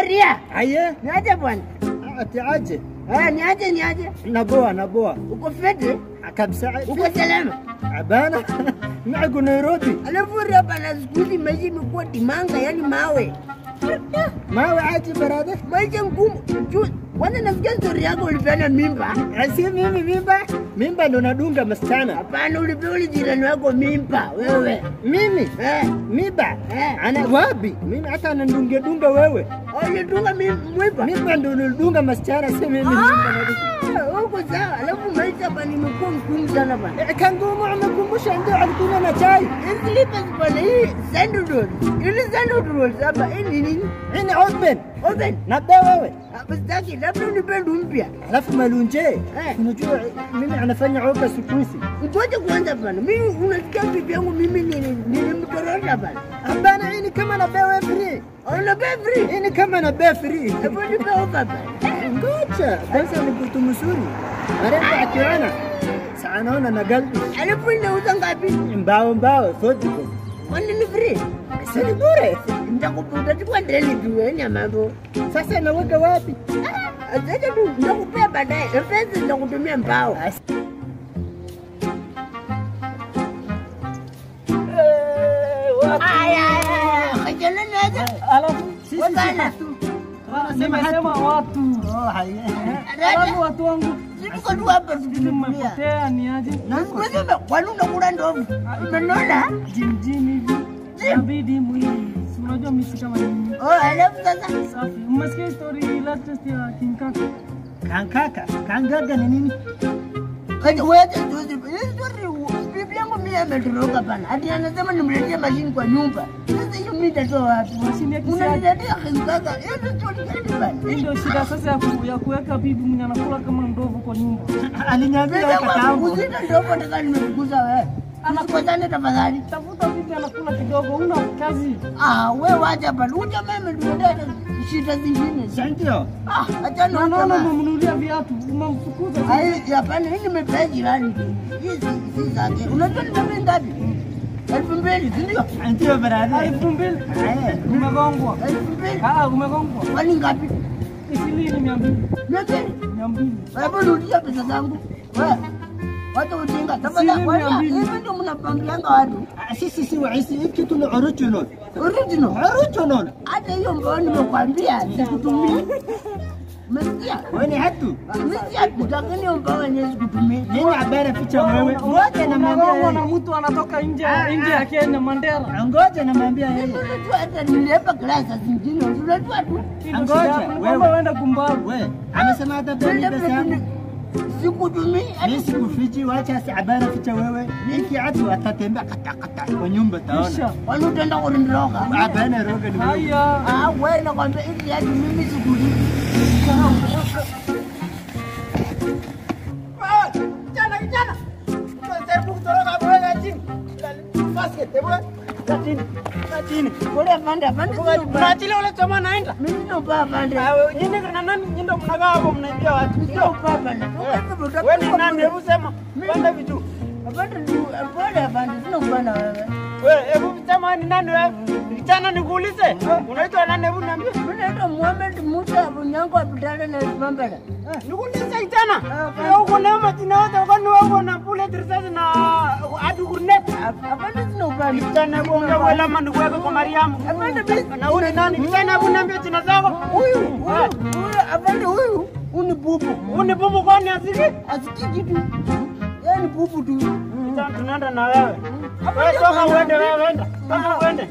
Maria. Aye. Niaje bwana? Ati aje. Niaje. Naboa. Uko fiti? Kabisa. Uko salama? Abana. Niko Nairobi. Alafu hapa na skuli maji imekuwa timanga yani mawe. Mawe aje barada? Maji ngumu. Kwanza nasikia story yako ulipeana mimba. Si mimi mimba? Mimba ndo nadunga msichana. Hapana, ulipewa jirani wako mimba wewe. Mimi? Mimba? Ana wapi? Mimi hata anadunga wewe. Ulidunga mimba? Mimba ndo nilidunga msichana si mimi mimba. Uko sawa. Alafu maisha hapa nimekuwa mgumu sana bana. Kangumu amekumbusha ndio alikuwa na chai. Slippers bana hii sandal. Ile sandal hapa hii nini? Hii open. Na wewe? Bastaki labda unipende mpya. Alafu malunje. Unajua mimi anafanya oga siku hizi. Ngoja kwanza bana. Mimi unasikia bibi yangu mimi nilimtorosha bana. Hapana, hii ni kama na bewe free. Ona bewe free. Hii ni kama na bewe free. Hebu nipe oga bana. Ngoja, kwanza ni kitu mzuri. Arenda akiona. Sasa naona na galbi. Alafu inauza ngapi? Mbao, sote. Kwani ni free? Sasa bure. Nitakuputa chukua ndeli tu ya mambo. Sasa naweka wapi? Sasa tu nitakupea baadaye. Pesa nitakutumia mbao. Kajana naja. Alafu sisi Sema watu. Haya. Alafu watu wangu. Siko tu hapa tukipotea ni aje? Nasema kwani unakula ndovu? Umeona? Jimjini hivi. Inabidi mwili. Unajua mimi kama nini? Alafu sasa safi. Umesikia story latest ya King Kaka? Kangaga ni nini? Wewe story bibi yangu mimi ametoroka bana. Hadi anasema nimletee mashini kwa nyumba. Sasa hiyo mimi nitatoa wapi? Mashini ya kisasa. Unaniletea Kaka. Hiyo story gani bana? Ndio shida sasa ya kuweka bibi mwenye anakula kama ndovu kwa nyumba. Aliniambia kakaangu. Usita ndovu nataka nimefukuza wewe. Anakutana tafadhali. Tafuta bibi anakula kidogo, una kazi. Wewe wacha bana. Uja mimi ndio shida zingine. Ndio. Acha naona mnunulia viatu, umemfukuza. Hapana, hii nimepea jirani. Hizi si zake. Unajua ni pesa ngapi? 2,000, ndio? Ndio barada. 2,000. Umegongwa. 2,000. Umegongwa. Kwani ngapi? Shilingi 200. 200. Hebu rudia pesa zangu. Wewe. Watu ujinga. Tafadhali hivi ndio mnapangianga watu. Sisi waisi hiki tu ni original. Hata hiyo mbao nimekwambia sikutumii. Umesikia? Wewe ni hatu. Umesikia kutakani mbao yenyewe sikutumii. Nini habari picha wewe? Ngoja namwambia na mtu anatoka nje ya Kenya Mandela. Ngoja namwambia yeye. Unajua hata nilipa klasa zingine. Unajua tu. Ngoja wewe uende kumbavu. Wewe amesema hata pesa yangu. Sikutumii. Mimi sikufichi, wacha sabara ficha wewe. Niki hatu atatembea kata kwa nyumba taona. Wani utaenda kurindiroga? Hapana roga ni wewe. Haya. Wewe nakwambia hivi hadi mimi sikulipi. Jana. Sasa kutoroka bwana chini. Basket bwana. Tatini. Kule Afande. Unaachilia ule chama naenda. Mimi ndo Afande. Nyinyi kana nani ndio mnagaa hapo mnaibia watu. Ndio Afande. Wewe ni nani? Hebu sema. Panda vitu. Afande sina bwana wewe. Wewe hebu sema ni nani wewe? Kijana nikuulize. Unaitwa nani hebu niambie. Mimi naitwa Muhammad Musa Bunyango Abdalla na Mambala. Nikuulize kijana. Wewe uko na majina yote kwani wewe uko na bullet risasi na adu grenade? Afande sina ubani. Kijana bonga wala manu wewe kwa Mariamu. Afande na huyu nani? Kijana hebu niambie jina zako. Huyu Afande huyu uni bubu kwani asiki kitu. Yaani bubu tu. Kijana tunaenda na wewe. Wewe toka uende wewe. Toka uende.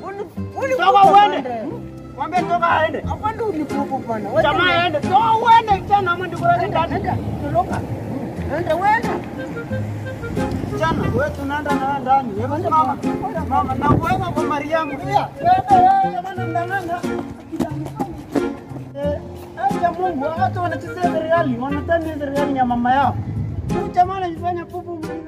Mwambie toka aende. Afande uni bubu bwana. Jamaa aende. Toka uende kijana mimi ndiko ndani. Toroka. Enda wewe. Kijana wewe tunaenda na ndani. Wewe mama na wewe kwa Mariamu. Wewe bwana mdanganya. Ya Mungu, watu wanachezea serikali, wanatania serikali ya mama yao. Huyu jamaa anafanya pupu